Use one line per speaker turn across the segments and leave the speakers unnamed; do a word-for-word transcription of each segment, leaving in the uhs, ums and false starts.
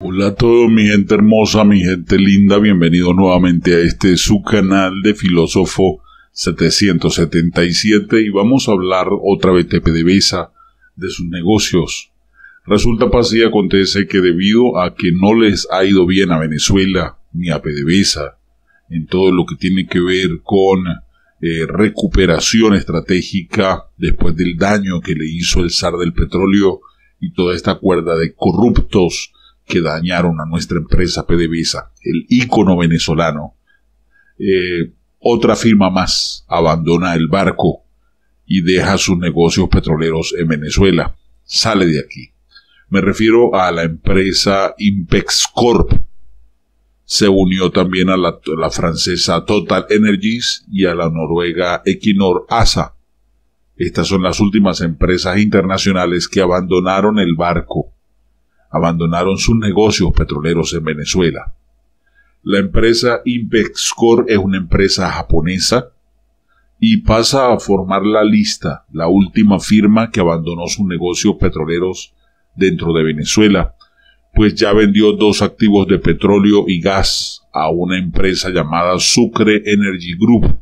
Hola a todos, mi gente hermosa, mi gente linda, bienvenidos nuevamente a este su canal de Filósofo setecientos setenta y siete y vamos a hablar otra vez de PDVSA, de sus negocios. Resulta, pasa y acontece que debido a que no les ha ido bien a Venezuela ni a PDVSA en todo lo que tiene que ver con eh, recuperación estratégica después del daño que le hizo el zar del petróleo y toda esta cuerda de corruptos que dañaron a nuestra empresa PDVSA, el ícono venezolano. Eh, otra firma más abandona el barco y deja sus negocios petroleros en Venezuela. Sale de aquí. Me refiero a la empresa Inpex Corp. Se unió también a la, a la francesa Total Energies y a la noruega Equinor A S A. Estas son las últimas empresas internacionales que abandonaron el barco. Abandonaron sus negocios petroleros en Venezuela. La empresa Inpex Corp es una empresa japonesa y pasa a formar la lista, la última firma que abandonó sus negocios petroleros dentro de Venezuela, pues ya vendió dos activos de petróleo y gas a una empresa llamada Sucre Energy Group,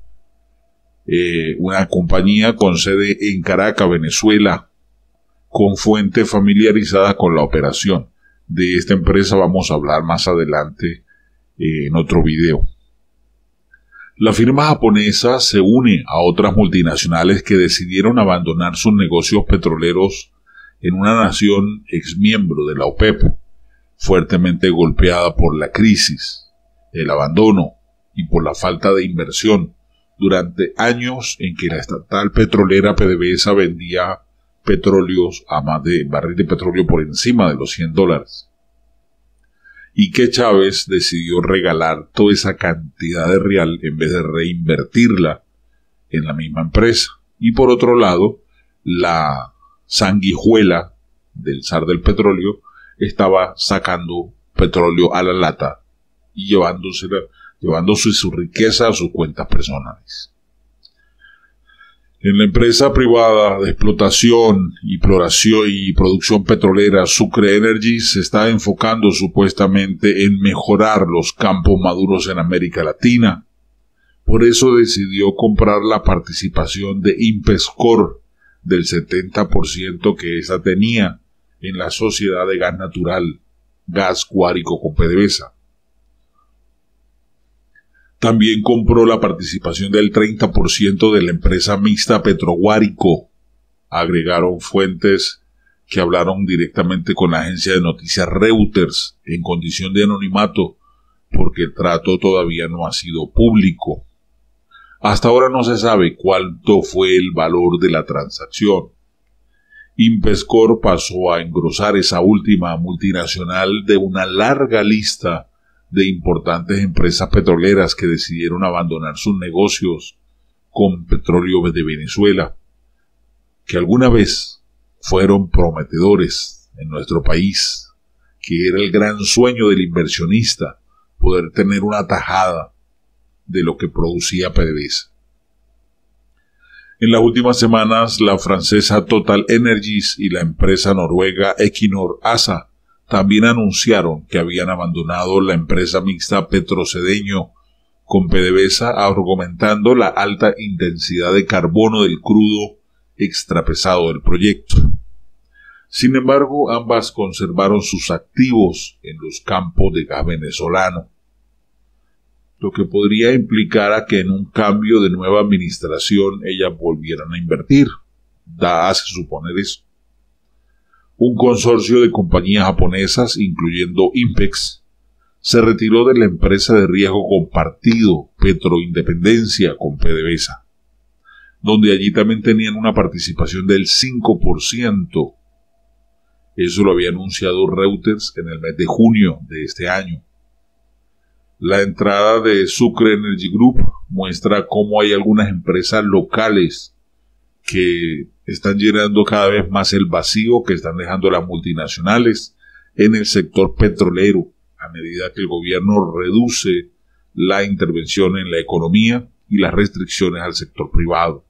eh, una compañía con sede en Caracas, Venezuela, con fuentes familiarizadas con la operación. De esta empresa vamos a hablar más adelante eh, en otro video. La firma japonesa se une a otras multinacionales que decidieron abandonar sus negocios petroleros en una nación exmiembro de la OPEP, fuertemente golpeada por la crisis, el abandono y por la falta de inversión durante años en que la estatal petrolera PDVSA vendía petróleos a más de barril de petróleo por encima de los cien dólares. Y que Chávez decidió regalar toda esa cantidad de real en vez de reinvertirla en la misma empresa. Y por otro lado, la sanguijuela del zar del petróleo estaba sacando petróleo a la lata y llevándosela, llevándose su riqueza a sus cuentas personales. En la empresa privada de explotación y, exploración y producción petrolera Sucre Energy se está enfocando supuestamente en mejorar los campos maduros en América Latina. Por eso decidió comprar la participación de Inpex Corp del setenta por ciento que ésta tenía en la sociedad de gas natural, Gas Guárico con PDVSA. También compró la participación del treinta por ciento de la empresa mixta Petroguárico. Agregaron fuentes que hablaron directamente con la agencia de noticias Reuters en condición de anonimato, porque el trato todavía no ha sido público. Hasta ahora no se sabe cuánto fue el valor de la transacción. Inpex Corp pasó a engrosar esa última multinacional de una larga lista de importantes empresas petroleras que decidieron abandonar sus negocios con petróleo de Venezuela, que alguna vez fueron prometedores en nuestro país, que era el gran sueño del inversionista, poder tener una tajada de lo que producía PDVSA. En las últimas semanas, la francesa Total Energies y la empresa noruega Equinor A S A también anunciaron que habían abandonado la empresa mixta Petrocedeño con PDVSA, argumentando la alta intensidad de carbono del crudo extrapesado del proyecto. Sin embargo, ambas conservaron sus activos en los campos de gas venezolano, lo que podría implicar a que en un cambio de nueva administración ellas volvieran a invertir. Da a suponer eso. Un consorcio de compañías japonesas, incluyendo Inpex, se retiró de la empresa de riesgo compartido Petroindependencia con PDVSA, donde allí también tenían una participación del cinco por ciento. Eso lo había anunciado Reuters en el mes de junio de este año. La entrada de Sucre Energy Group muestra cómo hay algunas empresas locales que están llenando cada vez más el vacío que están dejando las multinacionales en el sector petrolero a medida que el gobierno reduce la intervención en la economía y las restricciones al sector privado.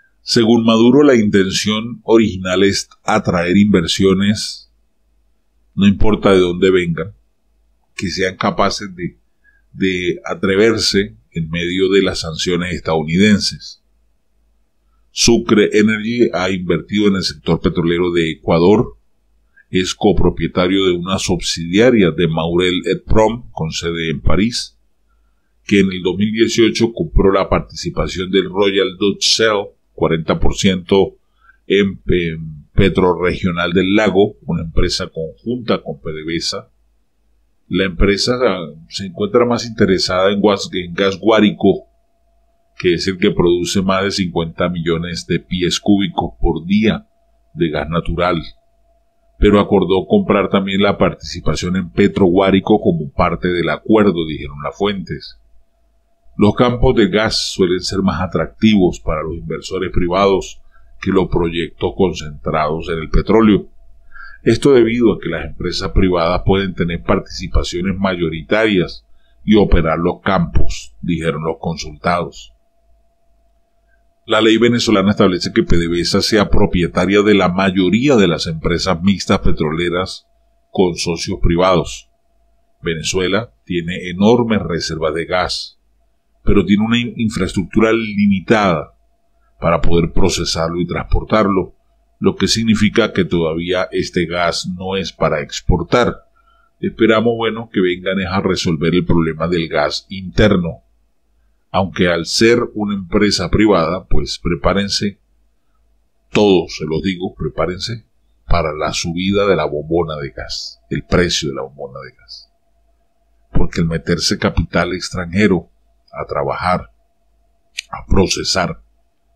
Según Maduro, la intención original es atraer inversiones no importa de dónde vengan, que sean capaces de, de atreverse en medio de las sanciones estadounidenses. Sucre Energy ha invertido en el sector petrolero de Ecuador, es copropietario de una subsidiaria de Maurel et Prom con sede en París, que en el dos mil dieciocho compró la participación del Royal Dutch Shell, cuarenta por ciento en, en Petroregional del Lago, una empresa conjunta con PDVSA. La empresa se encuentra más interesada en gas, en gas Guárico, que es el que produce más de cincuenta millones de pies cúbicos por día de gas natural, pero acordó comprar también la participación en Petro Guárico como parte del acuerdo, dijeron las fuentes. Los campos de gas suelen ser más atractivos para los inversores privados que los proyectos concentrados en el petróleo. Esto debido a que las empresas privadas pueden tener participaciones mayoritarias y operar los campos, dijeron los consultados. La ley venezolana establece que PDVSA sea propietaria de la mayoría de las empresas mixtas petroleras con socios privados. Venezuela tiene enormes reservas de gas, pero tiene una infraestructura limitada para poder procesarlo y transportarlo, lo que significa que todavía este gas no es para exportar. Esperamos, bueno, que vengan a resolver el problema del gas interno. Aunque al ser una empresa privada, pues prepárense, todos se los digo, prepárense para la subida de la bombona de gas, el precio de la bombona de gas. Porque el meterse capital extranjero a trabajar, a procesar,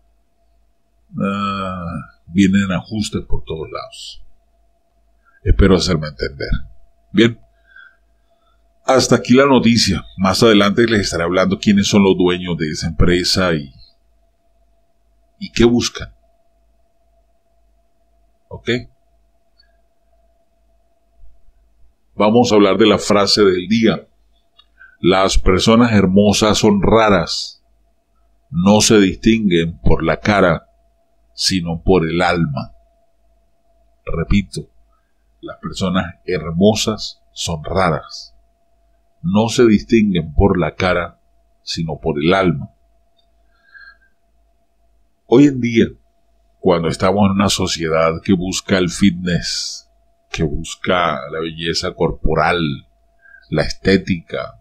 uh, vienen ajustes por todos lados. Espero hacerme entender. Bien. Hasta aquí la noticia. Más adelante les estaré hablando quiénes son los dueños de esa empresa y, y qué buscan. ¿Ok? Vamos a hablar de la frase del día. Las personas hermosas son raras. No se distinguen por la cara, sino por el alma. Repito, las personas hermosas son raras. No se distinguen por la cara, sino por el alma. Hoy en día, cuando estamos en una sociedad que busca el fitness, que busca la belleza corporal, la estética,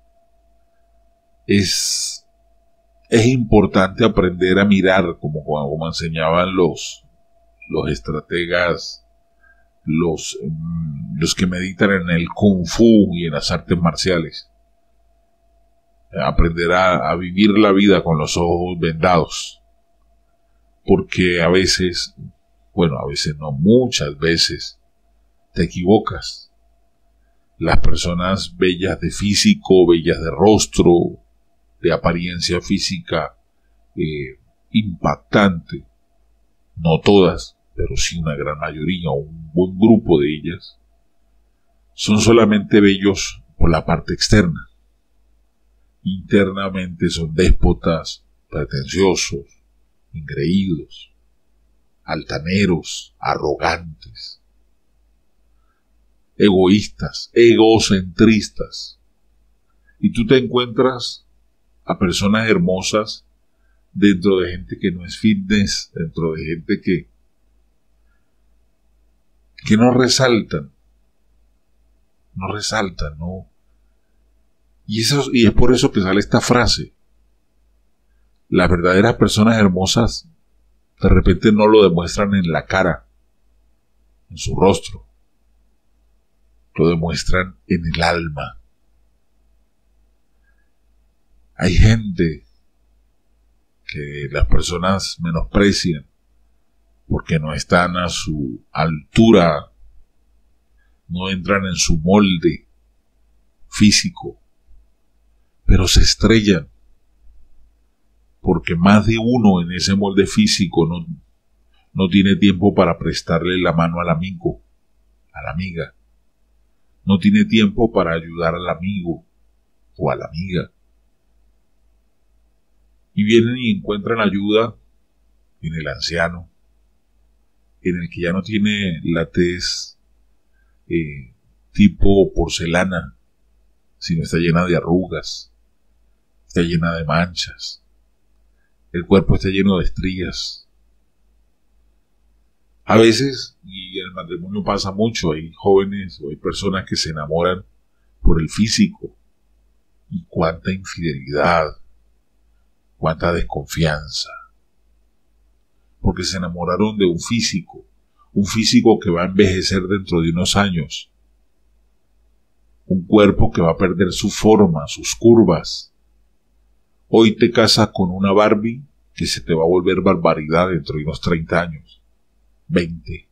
es, es importante aprender a mirar, como, como enseñaban los, los estrategas, Los, los que meditan en el Kung Fu y en las artes marciales. Aprender a, a vivir la vida con los ojos vendados. Porque a veces, bueno, a veces no, muchas veces te equivocas. Las personas bellas de físico, bellas de rostro, de apariencia física eh, impactante, no todas, pero sí una gran mayoría, un buen grupo de ellas, son solamente bellos por la parte externa. Internamente son déspotas, pretenciosos, engreídos, altaneros, arrogantes, egoístas, egocentristas. Y tú te encuentras a personas hermosas dentro de gente que no es fitness, dentro de gente que que no resaltan, no resaltan, no. Y, eso, y es por eso que sale esta frase. Las verdaderas personas hermosas de repente no lo demuestran en la cara, en su rostro, lo demuestran en el alma. Hay gente que las personas menosprecian porque no están a su altura, no entran en su molde físico, pero se estrellan, porque más de uno en ese molde físico no, no tiene tiempo para prestarle la mano al amigo, a la amiga, no tiene tiempo para ayudar al amigo o a la amiga, y vienen y encuentran ayuda en el anciano, en el que ya no tiene la tez eh, tipo porcelana, sino está llena de arrugas, está llena de manchas, el cuerpo está lleno de estrías. A veces, y en el matrimonio pasa mucho, hay jóvenes o hay personas que se enamoran por el físico. Y cuánta infidelidad, cuánta desconfianza. Porque se enamoraron de un físico, un físico que va a envejecer dentro de unos años. Un cuerpo que va a perder su forma, sus curvas. Hoy te casas con una Barbie que se te va a volver barbaridad dentro de unos treinta años. veinte.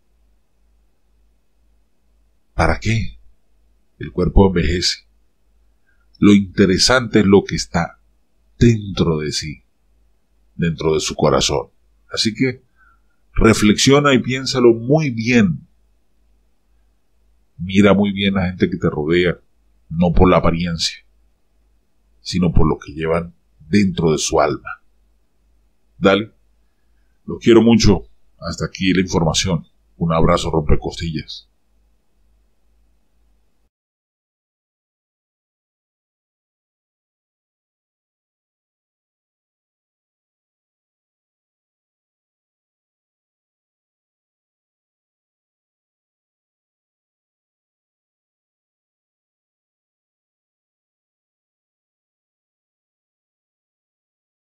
¿Para qué? El cuerpo envejece. Lo interesante es lo que está dentro de sí, dentro de su corazón. Así que reflexiona y piénsalo muy bien. Mira muy bien a la gente que te rodea, no por la apariencia, sino por lo que llevan dentro de su alma. Dale, los quiero mucho. Hasta aquí la información. Un abrazo rompecostillas.